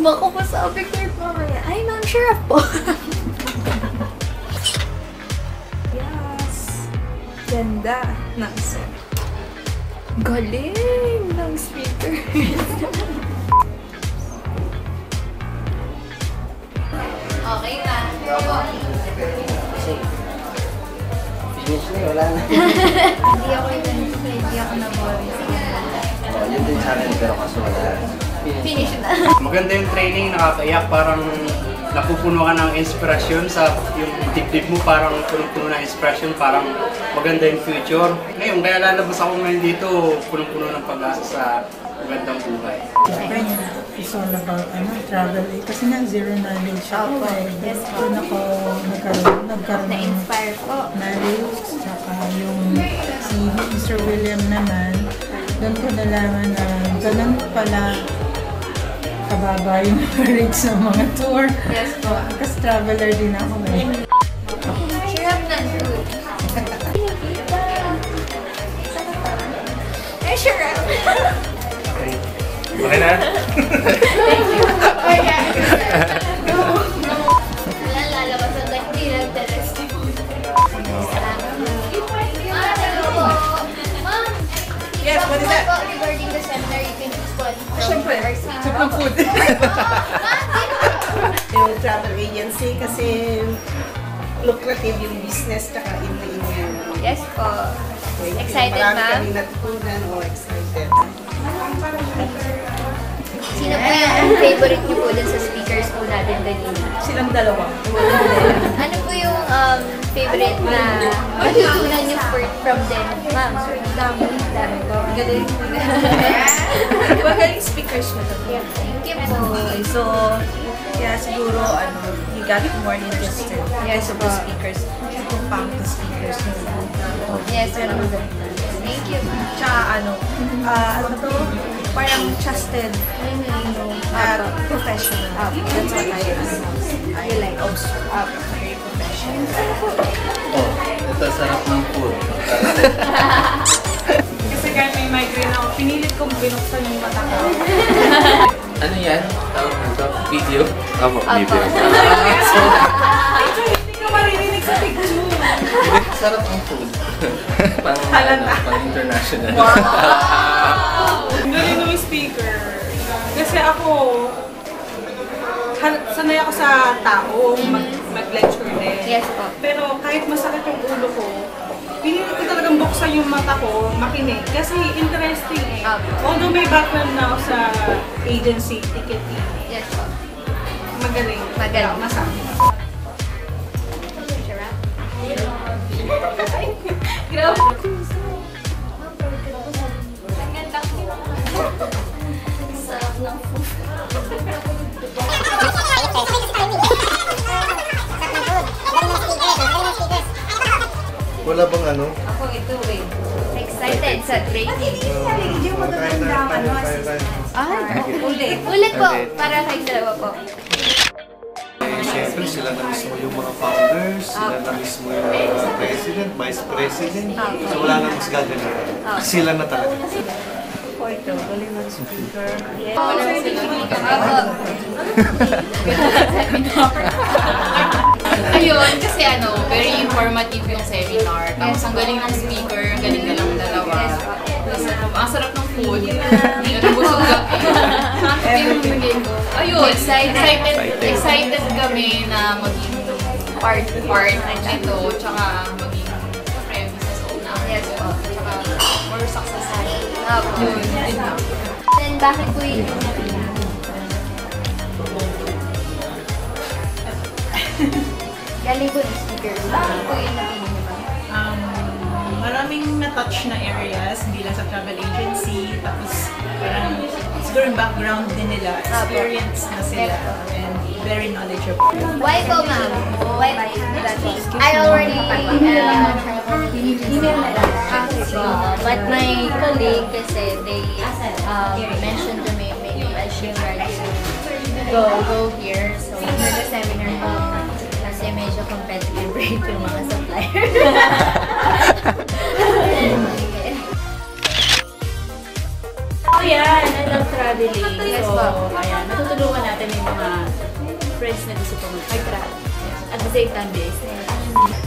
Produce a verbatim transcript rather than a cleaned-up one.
Baka pa sabi ko yung mamaya, ay ma'am, sure po. Yes. Ganda ng set. Galing ng speaker. Okay na. Finish na, wala na. Hindi ako yung hindi ako na-boring. Oh, yun din sa akin, pero kaso wala. Finish na. Maganda yung training, nakakaiyak, parang napupuno ka ng inspirasyon sa yung dibdib mo, parang punong-puno ng inspirasyon, parang maganda yung future. Ngayon, kaya lalabas ako ngayon dito, punong-puno ng pag-asa sa magandang buhay. It's all about ano, travel eh. Kasi nga zero knowledge ako eh. Yes po. Doon ako nagkaroon, nagkaroon ng Na-inspire po. knowledge. Saka yung si Mister William naman, doon ko nalaman na ganun pala kababa yung rates ng mga tour. Yes po. Kasi traveler din ako eh. Cheer up na food. Eh, sure up. Okay. Okay na? Thank you. Oh, yeah. Wala lalabas ang hindi lang terrestre. Ma'am, Yes, what is that? regarding the seminar, you can choose one from Siyempre, our soup ng food. Yung travel agency kasi lucrative yung business tsaka in-in yan. Yes po. Excited, Marami ma'am? kaming natutunan o excited. Sino po yung favorite niyo po dun sa speakers po natin kanina? Silang dalawa. Ano po yung um, favorite na matutunan niyo for- from them? Ma'am, dami. Dami po. Galing. Magaling speakers na to. Thank you po. Okay, so, yeah, siguro, ano, you got more interested. Yes of po. the speakers. Kung pang the speakers na Yes po. Thank you. Tsaka, ano, ah, ano to, parang trusted, you know, at professional. That's what I, I like also. Uh, very professional. Oh, ito sarap ng food. Kasi kahit may migraine ako, pinilit kong binuksan yung mata ko. Ano yan? Tawag nito? Video? Opo, video. Picture, hindi ka maririnig sa picture. Sarap ng food. Pang, Halata. ano, pang international. Wow! Galing ng speaker. Kasi ako, han- sanay ako sa tao, mag- mag-lecture din. Yes po. Pero kahit masakit yung ulo ko, pinilit ko talagang buksan yung mata ko, makinig. Kasi interesting eh. Opo. Although may background na ako sa agency, ticketing, Yes po. magaling. Magaling. Masakit. Grabe. Sarap ng food. Wala bang ano? Ako ito eh. Excited sa training. Hindi mo maganda ang ano, assistant. Ay, Ulit. ulit po. Para kayong dalawa po. Siyempre, sila na mismo yung mga founders, sila na mismo yung mga president, vice president. So wala na mas gagawin. Sila na talaga. Ako ito, galing ng speaker. Ayun, kasi ano, very informative yung seminar. Tapos ang galing ng speaker, ang galing ka ng dalawa. Tapos ang sarap ng food. Hindi na busog ka. Ayun, excited, excited kami na maging part part nito. Tsaka maging premises owner. Yes po. Tsaka more successful. Opo. Yun, yun lang. Then bakit po yun? Galing po ng speakers. Bakit po yun napili niyo ba? Um, maraming na-touch na areas, hindi lang sa travel agency, tapos parang siguro yung background din nila, experience na sila, and very knowledgeable. Why po, ma'am? Why that I already uh, email na lang. Uh, but my colleague kasi they um, mentioned to me maybe I should try to go go here. So for the seminar po, kasi medyo competitive rate yung mga supplier. Oh yan, I love traveling. Yes So, po. ayan, natutulungan natin na gusto ko mag-travel. At the same time, business.